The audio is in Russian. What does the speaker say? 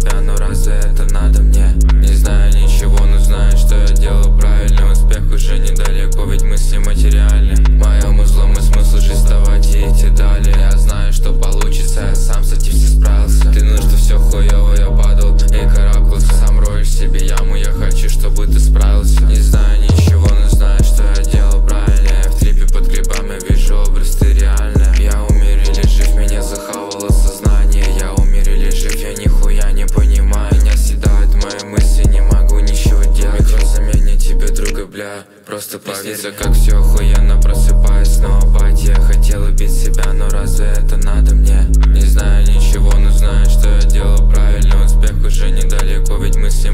себя, но разве это надо мне? Не знаю ничего, но знаю, что я делаю правильно. Успех уже недалеко, ведь мысли материальны. Моему злому смыслу жизнь вставать и идти далее. Я знаю, что получится, я сам с этим все справился. Ты ну что все хуёво, я падал и карабкался. Сам роешь себе яму, я хочу, чтобы ты справился. Не знаю ничего, но знаю, что я делаю правильно. Я в трипе под грибами, вижу образ, ты реально. Я умер или жив, меня захавало сознание. Я умер или жив, я нихуя не понимаю. Меня съедают мои мысли, не могу ничего делать. Микрозамене тебе, друга, бля, просто поверь. Как все охуенно, просыпаюсь снова бать. Я хотел убить себя, но разве это надо мне? Не знаю ничего, но знаю, что я делаю правильно. Успех уже недалеко, ведь мысли